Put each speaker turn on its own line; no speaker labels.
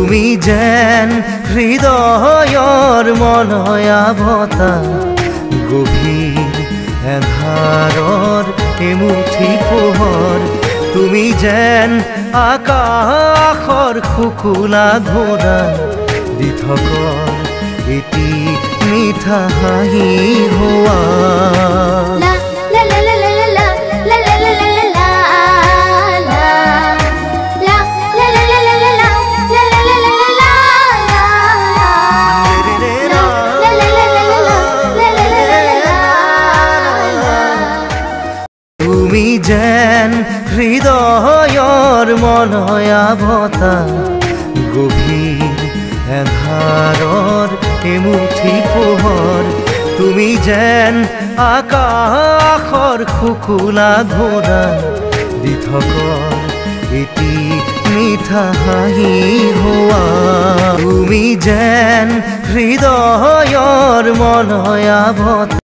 তুমি যেন হৃদয়ৰ মলয়া বতাহ গভীৰ এন্ধাৰৰ এমুঠি পোহৰ তুমি যেন আকাশৰ শুকুলা ঘোঁৰা দি থকৰ এটি মিঠা হাঁহি হোৱা তুমি যেন হৃদয়ৰ মলয়া বতাহ গভীৰ এন্ধাৰৰ এমুঠি পোহৰ তুমি যেন আকাশৰ শুকুলা ঘোঁৰা দি থকৰ এটি মিঠা হাঁহি হোৱা তুমি যেন হৃদয়ৰ মলয়া বতাহ